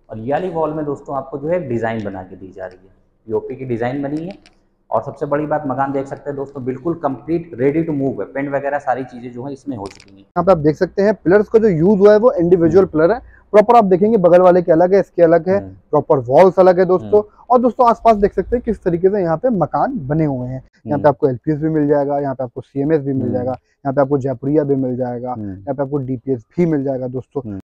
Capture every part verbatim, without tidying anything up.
और ये वाली वॉल में दोस्तों आपको जो है डिज़ाइन बना के दी जा रही है, पीओपी की डिज़ाइन बनी है। और सबसे बड़ी बात, मकान देख सकते हैं दोस्तों बिल्कुल कंप्लीट रेडी टू मूव है, पेंट वगैरह सारी चीज़ें जो है इसमें हो चुकी हैं। यहाँ पे आप देख सकते हैं पिलर्स का जो यूज हुआ है वो इंडिविजुअल पिलर है, प्रॉपर आप देखेंगे बगल वाले के अलग है, इसके अलग है, प्रॉपर वॉल्स अलग है दोस्तों। और दोस्तों आसपास देख सकते हैं किस तरीके से यहाँ पे मकान बने हुए हैं। यहाँ पे आपको एलपीएस भी मिल जाएगा, यहाँ पे आपको सीएमएस भी मिल जाएगा, यहाँ पे आपको जयपुरिया भी मिल जाएगा, यहाँ पे आपको डीपीएस भी मिल जाएगा दोस्तों।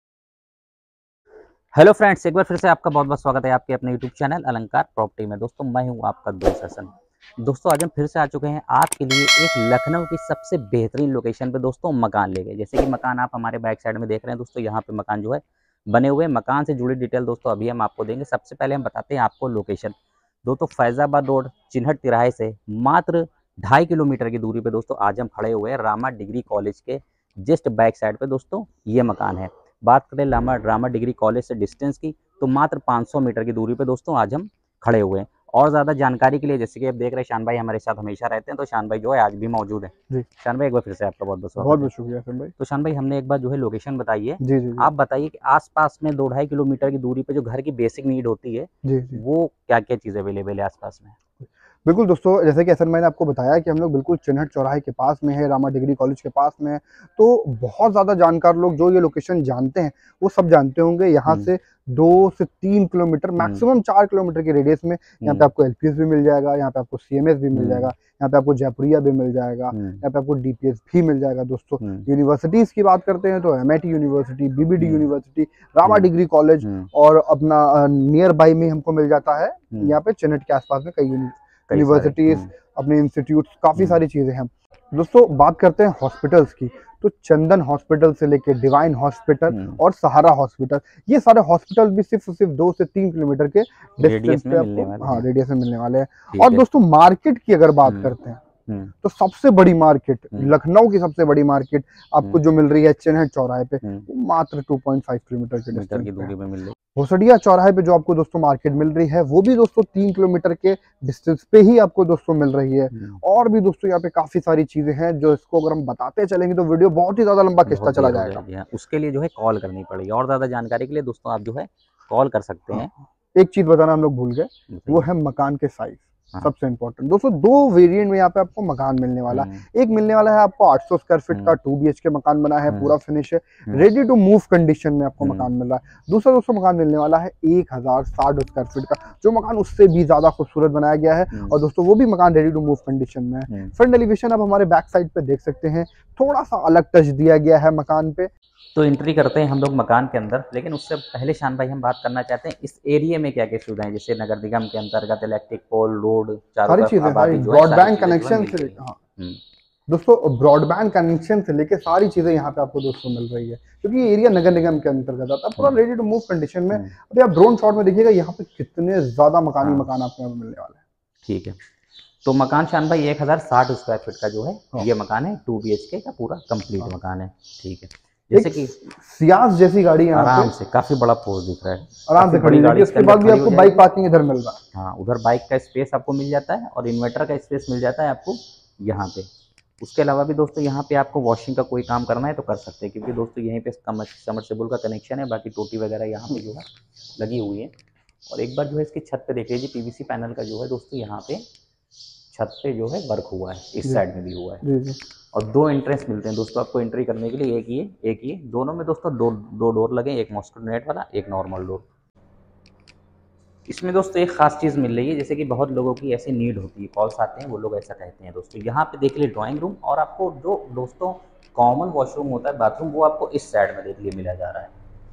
हेलो फ्रेंड्स, एक बार फिर से आपका बहुत बहुत स्वागत है आपके अपने यूट्यूब चैनल अलंकार प्रॉपर्टी में। दोस्तों मैं हूं आपका दोस्त हसन। दोस्तों आज हम फिर से आ चुके हैं आपके लिए एक लखनऊ की सबसे बेहतरीन लोकेशन पे दोस्तों मकान ले गए। जैसे कि मकान आप हमारे बैक साइड में देख रहे हैं दोस्तों, यहाँ पे मकान जो है बने हुए हैं। मकान से जुड़ी डिटेल दोस्तों अभी हम आपको देंगे। सबसे पहले हम बताते हैं आपको लोकेशन। दोस्तों फैजाबाद रोड चिन्हट तिराहे से मात्र ढाई किलोमीटर की दूरी पे दोस्तों आज हम खड़े हुए हैं रामा डिग्री कॉलेज के जस्ट बैक साइड पे दोस्तों ये मकान है। बात करें रामा रामा डिग्री कॉलेज से डिस्टेंस की तो मात्र पाँच सौ मीटर की दूरी पे दोस्तों आज हम खड़े हुए हैं। और ज़्यादा जानकारी के लिए जैसे कि आप देख रहे हैं शान भाई हमारे साथ हमेशा रहते हैं, तो शान भाई जो है आज भी मौजूद है। जी शान भाई एक बार फिर से आपका बहुत बहुत स्वागत। बहुत बहुत शुक्रिया शान भाई। तो शान भाई हमने एक बार जो है लोकेशन बताई है, जी जी, जी। आप बताइए कि आसपास में दो ढाई किलोमीटर की दूरी पे जो घर की बेसिक नीड होती है जी जी वो क्या क्या चीज़ अवेलेबल है आसपास में? बिल्कुल दोस्तों, जैसे कि हसन भाई ने आपको बताया कि हम लोग बिल्कुल चिन्हट चौराहे के पास में है, रामा डिग्री कॉलेज के पास में है। तो बहुत ज़्यादा जानकार लोग जो ये लोकेशन जानते हैं वो सब जानते होंगे। यहाँ से दो से तीन किलोमीटर मैक्सिमम चार किलोमीटर की रेडियस में यहाँ पे आपको एलपीएस भी मिल जाएगा, यहाँ पे आपको सीएमएस भी मिल जाएगा, यहाँ पे आपको जयपुरिया भी मिल जाएगा, यहाँ पे आपको डीपीएस भी मिल जाएगा दोस्तों। यूनिवर्सिटीज़ की बात करते हैं तो MIT university, BBD university, Rama degree college और अपना नियर बाई में हमको मिल जाता है। यहाँ पे चिन्हट के आसपास में कई यूनिवर्सिटीज, अपने इंस्टीट्यूट्स, काफ़ी सारी चीज़ें हैं दोस्तों। बात करते हैं हॉस्पिटल्स की तो चंदन हॉस्पिटल से लेके डिवाइन हॉस्पिटल और सहारा हॉस्पिटल, ये सारे हॉस्पिटल भी सिर्फ सिर्फ दो से तीन किलोमीटर के डिस्टेंस पे आपको हाँ रेडियस में मिलने वाले हैं। और दोस्तों मार्केट की अगर बात करते हैं तो सबसे बड़ी मार्केट, लखनऊ की सबसे बड़ी मार्केट आपको जो मिल रही है चिन्हट चौराहे पे, मात्र दो पॉइंट पाँच किलोमीटर के डिस्टेंस की दूरी पे मिल रही है। भोसड़िया चौराहे पे जो आपको दोस्तों मार्केट मिल रही है वो भी दोस्तों तीन किलोमीटर के डिस्टेंस पे ही आपको दोस्तों मिल रही है। और भी दोस्तों यहाँ पे काफी सारी चीजें हैं जो इसको अगर हम बताते चलेंगे तो वीडियो बहुत ही ज्यादा लंबा खिंचता चला जाएगा। उसके लिए जो है कॉल करनी पड़ेगी, और ज्यादा जानकारी के लिए दोस्तों आप जो है कॉल कर सकते हैं। एक चीज बताना हम लोग भूल गए, वो है मकान के साइज। हाँ। सबसे इम्पोर्टेंट दोस्तों दो वेरिएंट में यहाँ पे आपको मकान मिलने वाला है। एक मिलने वाला है आपको आठ सौ स्क्वायर फीट का टू बी एच के मकान बना है, पूरा फिनिश है, रेडी टू मूव कंडीशन में आपको मकान मिल रहा है। दूसरा दोस्तों मकान मिलने वाला है एक हजार साठ स्क्वायर फीट का, जो मकान उससे भी ज्यादा खूबसूरत बनाया गया है और दोस्तों वो भी मकान रेडी टू मूव कंडीशन में है। फ्रंट एलिवेशन आप हमारे बैक साइड पे देख सकते हैं, थोड़ा सा अलग टच दिया गया है मकान पे। तो एंट्री करते हैं हम लोग मकान के अंदर, लेकिन उससे पहले शान भाई हम बात करना चाहते हैं इस एरिया में क्या क्या सुविधाएं, जैसे नगर निगम के अंतर्गत इलेक्ट्रिक पोल, रोड, सारी चीजें, ब्रॉडबैंड कनेक्शन से हाँ दोस्तों ब्रॉडबैंड कनेक्शन से लेके सारी चीजें यहाँ पे आपको दोस्तों मिल रही है, क्योंकि ये एरिया नगर निगम के अंतर्गत आता है, पूरा रेडी टू मूव कंडीशन में। अभी आप ड्रोन शॉट में देखिएगा यहाँ पे कितने ज्यादा मकानी मकान आपको यहाँ मिलने वाले हैं। ठीक है, तो मकान शान भाई एक हजार साठ स्क्वायर फीट का जो है ये मकान है, टू बी एच के का पूरा कंप्लीट मकान है। ठीक है, जैसे कि सियाज जैसी गाड़ी है, आराम से काफी बड़ा पोर्च दिख रहा है, आराम से खड़ी गाड़ी। उसके बाद भी आपको बाइक पार्किंग इधर मिल रहा है। हाँ, उधर बाइक का स्पेस आपको मिल जाता है और इन्वर्टर का स्पेस मिल जाता है आपको यहाँ पे। उसके अलावा भी दोस्तों यहाँ पे आपको वॉशिंग का कोई काम करना है तो कर सकते हैं, क्योंकि दोस्तों यहीं पे समरसेबल का कनेक्शन है, बाकी टोटी वगैरह यहाँ पे जो है लगी हुई है। और एक बार जो है इसकी छत पे देख लीजिए, पीवीसी पैनल का जो है दोस्तों यहाँ पे छत पे जो है वर्क हुआ है, इस साइड में भी हुआ है। जी जी। और दो एंट्रेंस मिलते हैं दोस्तों आपको एंट्री करने के लिए, एक ये एक ये, दोनों में दोस्तों दो दो डोर लगे, एक मॉस्किटो नेट वाला, एक नॉर्मल डोर। इसमें दोस्तों एक खास चीज़ मिल रही है, जैसे कि बहुत लोगों की ऐसी नीड होती है, कॉल्स आते हैं वो लोग ऐसा कहते हैं दोस्तों। यहाँ पे देख लिए ड्राइंग रूम, और आपको जो दोस्तों कॉमन वॉशरूम होता है, बाथरूम, वो आपको इस साइड में देख लिए मिला जा रहा है।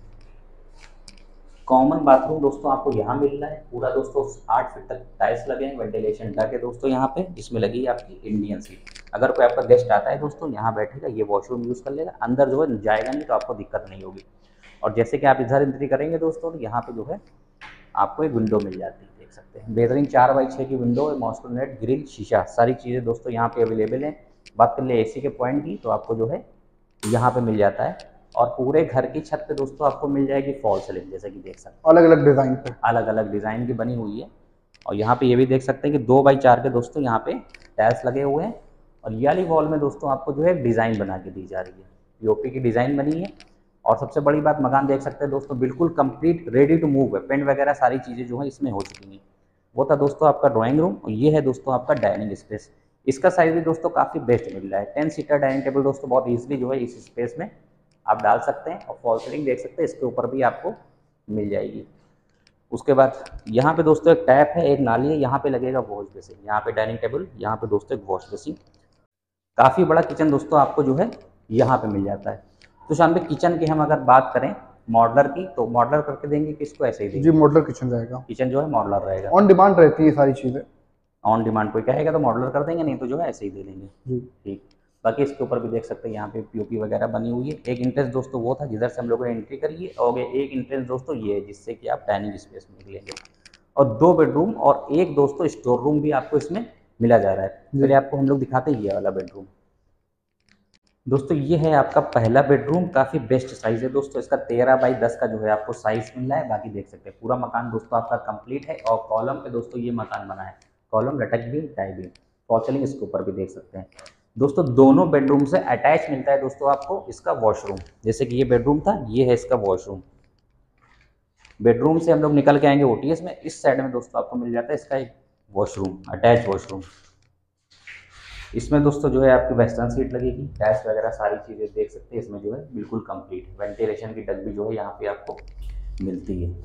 कॉमन बाथरूम दोस्तों आपको यहाँ मिल रहा है, पूरा दोस्तों आठ फीट तक टाइल्स लगे हैं, वेंटिलेशन तक है दोस्तों यहाँ पे। इसमें लगी है आपकी इंडियन सीट, अगर कोई आपका गेस्ट आता है दोस्तों यहाँ बैठेगा, ये वॉशरूम यूज़ कर लेगा, अंदर जो है जाएगा नहीं तो आपको दिक्कत नहीं होगी। और जैसे कि आप इधर एंट्री करेंगे दोस्तों तो यहाँ पे जो है आपको एक विंडो मिल जाती है, देख सकते हैं, बेहतरीन चार बाई छः की विंडो है, मॉस्किटो नेट, ग्रिल, शीशा, सारी चीज़ें दोस्तों यहाँ पे अवेलेबल हैं। बात कर ले एसी के पॉइंट की तो आपको जो है यहाँ पे मिल जाता है, और पूरे घर की छत पे दोस्तों आपको मिल जाएगी फॉल सीलिंग, जैसे कि देख सकते हैं अलग अलग डिज़ाइन पे, अलग अलग डिज़ाइन की बनी हुई है। और यहाँ पे ये भी देख सकते हैं कि दो बाई चार के दोस्तों यहाँ पे टाइल्स लगे हुए हैं, और ये वाली वॉल में दोस्तों आपको जो है डिज़ाइन बना के दी जा रही है, पीओपी की डिज़ाइन बनी है। और सबसे बड़ी बात, मकान देख सकते हैं दोस्तों बिल्कुल कंप्लीट रेडी टू मूव है, पेंट वगैरह सारी चीज़ें जो है इसमें हो चुकी हैं। वो था दोस्तों आपका ड्राइंग रूम, और ये है दोस्तों आपका डाइनिंग स्पेस। इसका साइज भी दोस्तों काफ़ी बेस्ट मिल रहा है। टेन सीटर डाइनिंग टेबल दोस्तों बहुत ईजिली जो है इस स्पेस में आप डाल सकते हैं, और फॉल सीलिंग देख सकते हैं इसके ऊपर भी आपको मिल जाएगी। उसके बाद यहाँ पे दोस्तों एक टैप है, एक नाली है, यहाँ पे लगेगा वॉश बेसिन, यहाँ पे डाइनिंग टेबल, यहाँ पे दोस्तों एक वॉश बेसिन। काफ़ी बड़ा किचन दोस्तों आपको जो है यहाँ पे मिल जाता है। तो शाम पे किचन की हम अगर बात करें मॉडलर की, तो मॉडलर करके देंगे कि इसको ऐसे ही देंगे? जी मॉडलर किचन रहेगा, किचन जो है मॉडलर रहेगा। ऑन डिमांड रहती है सारी चीज़ें, ऑन डिमांड कोई कहेगा तो मॉडलर कर देंगे, नहीं तो जो है ऐसे ही दे देंगे जी। ठीक। बाकी इसके ऊपर भी देख सकते हैं यहाँ पे पीओपी वगैरह बनी हुई है। एक इंट्रेंस दोस्तों वो था जिधर से हम लोगों ने एंट्री करी है, और एक इंट्रेंस दोस्तों ये है जिससे कि आप डाइनिंग स्पेस में निकलेंगे। और दो बेडरूम और एक दोस्तों स्टोर रूम भी आपको इसमें मिला जा रहा है। पहले आपको हम लोग दिखाते हैं ये वाला बेडरूम। दोस्तों ये है आपका पहला बेडरूम, काफ़ी बेस्ट साइज़ है दोस्तों इसका, तेरह बाई दस का जो है आपको साइज़ मिल रहा है। बाकी देख सकते हैं पूरा मकान दोस्तों आपका कंप्लीट है, और कॉलम पे दोस्तों ये मकान बना है, कॉलम, लटक beam, tie beam, fall ceiling इसके ऊपर भी देख सकते हैं दोस्तों। दोनों बेडरूम से अटैच मिलता है दोस्तों आपको इसका वॉशरूम। जैसे कि ये बेडरूम था, ये है इसका वॉशरूम। बेडरूम से हम लोग निकल के आएंगे ओटीएस में, इस साइड में दोस्तों आपको मिल जाता है इसका एक वॉशरूम, अटैच वॉशरूम। इसमें दोस्तों जो है आपकी वेस्टर्न सीट लगेगी, गैस वगैरह सारी चीज़ें देख सकते हैं इसमें जो है बिल्कुल कंप्लीट। वेंटिलेशन की डग भी जो है यहाँ पे आपको मिलती है।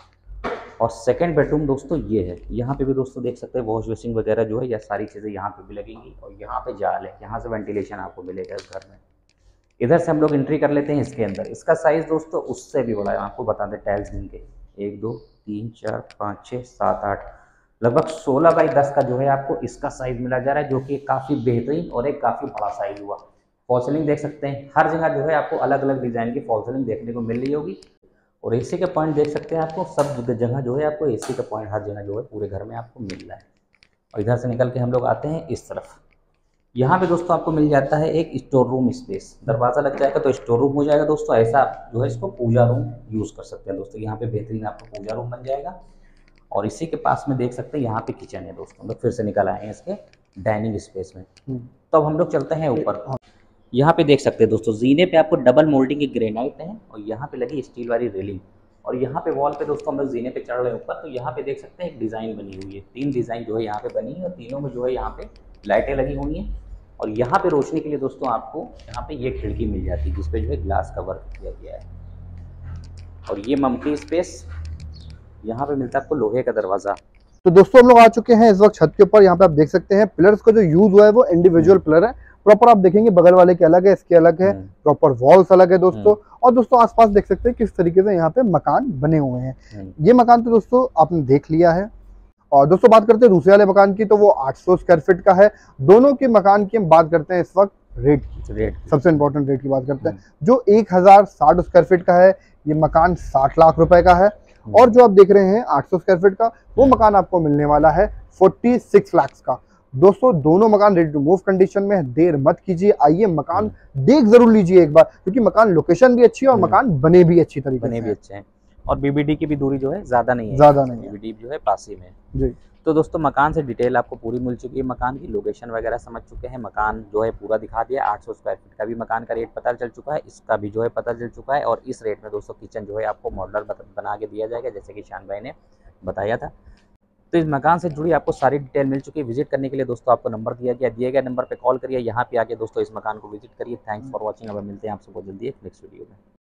और सेकंड बेडरूम दोस्तों ये है, यहाँ पे भी दोस्तों देख सकते हैं वॉश बेसिन वगैरह जो है या सारी चीज़ें यहाँ पे भी लगेंगी, और यहाँ पे जाल है, यहाँ से वेंटिलेशन आपको मिलेगा इस घर में। इधर से हम लोग एंट्री कर लेते हैं इसके अंदर। इसका साइज़ दोस्तों उससे भी बड़ा है, आपको बता दें टाइल्स गिन के, एक दो तीन चार पाँच छः सात आठ, लगभग सोलह बाई दस का जो है आपको इसका साइज मिला जा रहा है, जो कि काफ़ी बेहतरीन और एक काफ़ी बड़ा साइज हुआ। फॉल सीलिंग देख सकते हैं, हर जगह जो है आपको अलग अलग डिज़ाइन की फॉल सीलिंग देखने को मिल रही होगी। और एसी के पॉइंट देख सकते हैं, आपको सब जगह जो है आपको एसी का पॉइंट हर जगह जो है पूरे घर में आपको मिल रहा है। और इधर से निकल के हम लोग आते हैं इस तरफ। यहाँ पे दोस्तों आपको मिल जाता है एक स्टोर रूम स्पेस, दरवाज़ा लग जाएगा तो स्टोर रूम हो जाएगा दोस्तों। ऐसा आप जो है इसको पूजा रूम यूज़ कर सकते हैं दोस्तों। यहाँ पे बेहतरीन आपको पूजा रूम बन जाएगा। और इसी के पास में देख सकते हैं यहाँ पे किचन है दोस्तों। हम लोग फिर से निकल आए हैं इसके डाइनिंग स्पेस में। तो अब हम लोग चलते हैं ऊपर। यहाँ पे देख सकते हैं दोस्तों जीने पे आपको डबल मोल्डिंग की ग्रेनाइट है, और यहाँ पे लगी स्टील वाली रेलिंग। और यहाँ पे वॉल पे दोस्तों हम लोग जीने पे चढ़ रहे हैं ऊपर, तो यहाँ पे देख सकते हैं एक डिज़ाइन बनी हुई है। तीन डिज़ाइन जो है यहाँ पे बनी है, और तीनों में जो है यहाँ पे लाइटें लगी हुई हैं। और यहाँ पे रोशनी के लिए दोस्तों आपको यहाँ पे ये खिड़की मिल जाती है, जिसपे जो है ग्लास का वर्क किया गया है। और ये मम्की स्पेस, यहाँ पे मिलता है आपको लोहे का दरवाज़ा। तो दोस्तों हम लोग आ चुके हैं इस वक्त छत के ऊपर। यहाँ पे आप देख सकते हैं पिलर्स का जो यूज हुआ है वो इंडिविजुअल पिलर है। प्रॉपर आप देखेंगे बगल वाले के अलग है, इसके अलग है, प्रॉपर वॉल्स अलग है दोस्तों। और दोस्तों आसपास देख सकते हैं किस तरीके से यहाँ पे मकान बने हुए हैं। ये मकान तो दोस्तों आपने देख लिया है। और दोस्तों बात करते हैं दूसरे वाले मकान की, तो वो आठ सौ स्क्वायर फीट का है। दोनों के मकान की हम बात करते हैं इस वक्त रेट की, रेट सबसे इंपॉर्टेंट रेट की बात करते हैं। जो एक हजार साठ स्क्वायर फीट का है, ये मकान साठ लाख रुपए का है। और जो आप देख रहे हैं आठ सौ स्क्वायर फीट का, वो मकान आपको मिलने वाला है छियालीस लाख का। दोस्तों दोनों मकान रेडी टू मूव कंडीशन में है, देर मत कीजिए, आइए मकान देख जरूर लीजिए एक बार, क्योंकि मकान लोकेशन भी अच्छी है और मकान बने भी अच्छी तरीके बने भी अच्छे हैं। और बीबीडी की भी दूरी जो है ज्यादा नहीं है, ज्यादा नहीं है, बीबीडी जो है पास ही में जी। तो दोस्तों मकान से डिटेल आपको पूरी मिल चुकी है, मकान की लोकेशन वगैरह समझ चुके हैं, मकान जो है पूरा दिखा दिया। आठ सौ स्क्वायर फीट का भी मकान का रेट पता चल चुका है, इसका भी जो है पता चल चुका है। और इस रेट में दोस्तों किचन जो है आपको मॉडलर बना के दिया जाएगा, जैसे कि शान भाई ने बताया था। तो इस मकान से जुड़ी आपको सारी डिटेल मिल चुकी है। विजिट करने के लिए दोस्तों आपको नंबर दिया गया, दिए गए नंबर पर कॉल करिए, यहाँ पे आके दोस्तों इस मकान को विजिट करिए। Thanks for watching. अब मिलते हैं आपसे बहुत जल्दी एक नेक्स्ट वीडियो में।